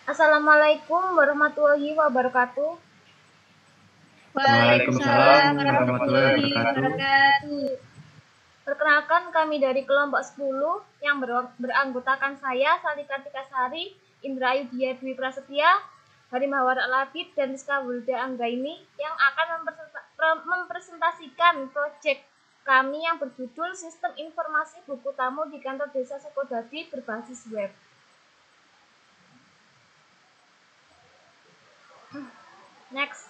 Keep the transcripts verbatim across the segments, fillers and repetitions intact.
Assalamualaikum warahmatullahi wabarakatuh. Waalaikumsalam warahmatullahi wabarakatuh. Perkenalkan, kami dari kelompok sepuluh yang ber beranggotakan saya, Sali Kartika Sari, Indra Ayudhya Dwi Prasetya, Harimawara Alabid, dan Rizka Wulda Anggaini yang akan mempresentasikan proyek kami yang berjudul Sistem Informasi Buku Tamu di Kantor Desa Sukodadi berbasis web. Next.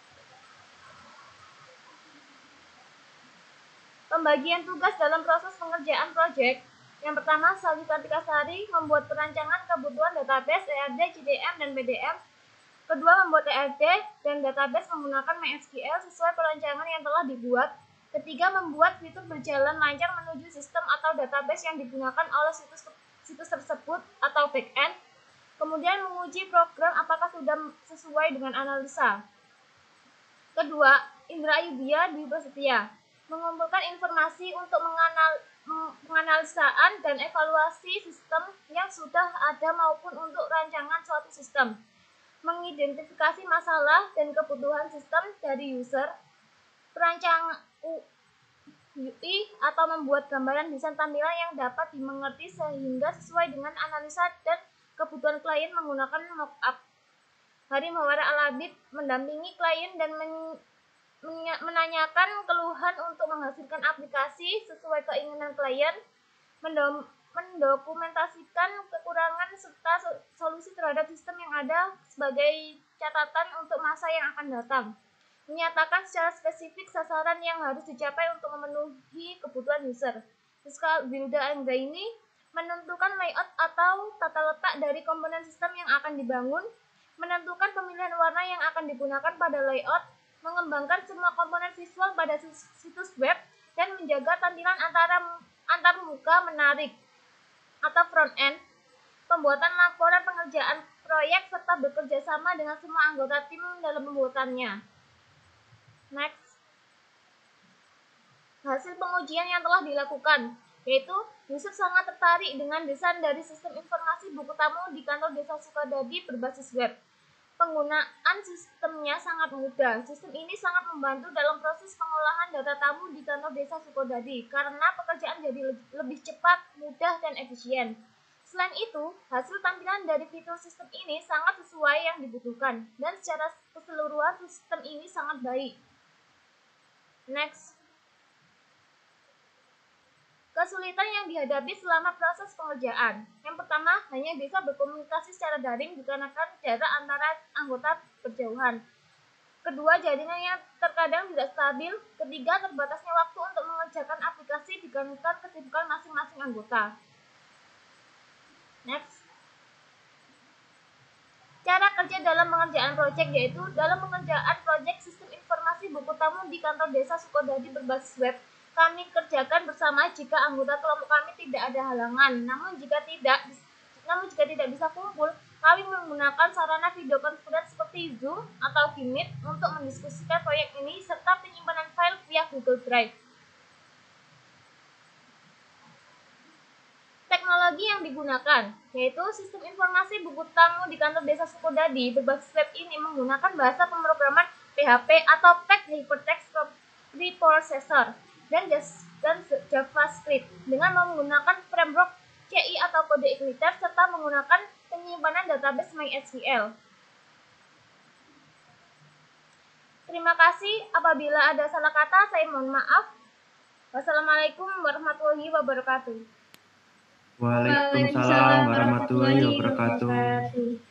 Pembagian tugas dalam proses pengerjaan proyek. Yang pertama, Sali Kartika Sari membuat perancangan kebutuhan database E R D, J D M, dan P D M. Kedua, membuat E R D dan database menggunakan MySQL sesuai perancangan yang telah dibuat. Ketiga, membuat fitur berjalan lancar menuju sistem atau database yang digunakan oleh situs, situs tersebut atau backend. Kemudian, menguji program apakah sudah sesuai dengan analisa. Kedua, Indra Ayudhya Dwi Prasetya mengumpulkan informasi untuk menganal, penganalisaan dan evaluasi sistem yang sudah ada maupun untuk rancangan suatu sistem, mengidentifikasi masalah dan kebutuhan sistem dari user, perancang U I atau membuat gambaran desain tampilan yang dapat dimengerti sehingga sesuai dengan analisa dan kebutuhan klien menggunakan mockup. Harimawara Alabid mendampingi klien dan men menanyakan keluhan untuk menghasilkan aplikasi sesuai keinginan klien, mendokumentasikan kekurangan serta solusi terhadap sistem yang ada sebagai catatan untuk masa yang akan datang, menyatakan secara spesifik sasaran yang harus dicapai untuk memenuhi kebutuhan user. Rizka Wulda Anggaini menentukan layout atau tata letak dari komponen sistem yang akan dibangun, menentukan pemilihan warna yang akan digunakan pada layout, mengembangkan semua komponen visual pada situs web, dan menjaga tampilan antara antar muka menarik atau front end, pembuatan laporan pengerjaan proyek, serta bekerja sama dengan semua anggota tim dalam pembuatannya. Next. Hasil pengujian yang telah dilakukan, yaitu user sangat tertarik dengan desain dari sistem informasi buku tamu di kantor desa Sukodadi berbasis web. Penggunaan sistemnya sangat mudah. Sistem ini sangat membantu dalam proses pengolahan data tamu di kantor desa Sukodadi karena pekerjaan jadi lebih cepat, mudah, dan efisien. Selain itu, hasil tampilan dari fitur sistem ini sangat sesuai yang dibutuhkan dan secara keseluruhan sistem ini sangat baik. Next. Kesulitan yang dihadapi selama proses pengerjaan. Yang pertama, hanya bisa berkomunikasi secara daring dikarenakan jarak antara anggota berjauhan. Kedua, jaringannya terkadang tidak stabil. Ketiga, terbatasnya waktu untuk mengerjakan aplikasi dikarenakan kesibukan masing-masing anggota. Next. Cara kerja dalam pengerjaan proyek, yaitu dalam pengerjaan proyek sistem informasi buku tamu di kantor desa Sukodadi berbasis web, kami kerjakan bersama jika anggota kelompok kami tidak ada halangan. Namun jika tidak, namun jika tidak bisa kumpul, kami menggunakan sarana video conference seperti Zoom atau Meet untuk mendiskusikan proyek ini serta penyimpanan file via Google Drive. Teknologi yang digunakan, yaitu sistem informasi buku tamu di kantor desa Sukodadi berbasis web ini menggunakan bahasa pemrograman P H P atau Text Hypertext Preprocessor dan JavaScript dengan menggunakan framework C I atau kode Igniter serta menggunakan penyimpanan database MySQL. Terima kasih. Apabila ada salah kata, saya mohon maaf. Wassalamualaikum warahmatullahi wabarakatuh. Waalaikumsalam warahmatullahi wabarakatuh.